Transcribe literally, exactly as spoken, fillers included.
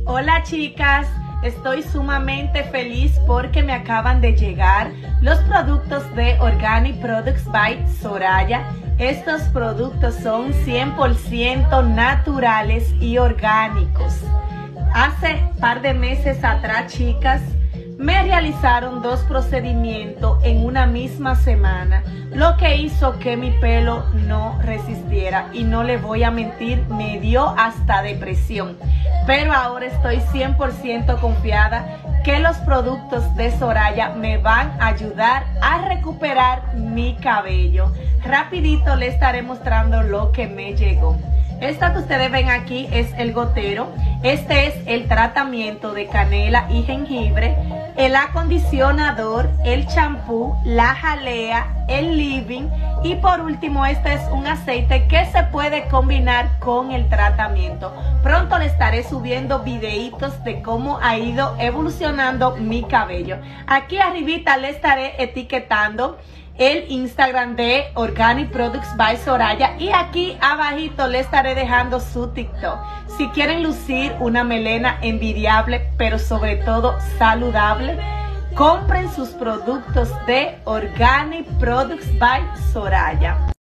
Hola chicas, estoy sumamente feliz porque me acaban de llegar los productos de Organic Products by Soraya. Estos productos son cien por ciento naturales y orgánicos. Hace par de meses atrás, chicas, me realizaron dos procedimientos en una misma semana, lo que hizo que mi pelo no resistiera, y no le voy a mentir, me dio hasta depresión. Pero ahora estoy cien por ciento confiada que los productos de Soraya me van a ayudar a recuperar mi cabello. Rapidito les estaré mostrando lo que me llegó. Esto que ustedes ven aquí es el gotero. Este es el tratamiento de canela y jengibre, el acondicionador, el champú, la jalea, el leave-in y por último este es un aceite que se puede combinar con el tratamiento. Pronto le estaré subiendo videitos de cómo ha ido evolucionando mi cabello. Aquí arribita le estaré etiquetando el Instagram de Organic Products by Soraya y aquí abajito le estaré dejando su TikTok. Si quieren lucir una melena envidiable pero sobre todo saludable, compren sus productos de Organic Products by Soraya.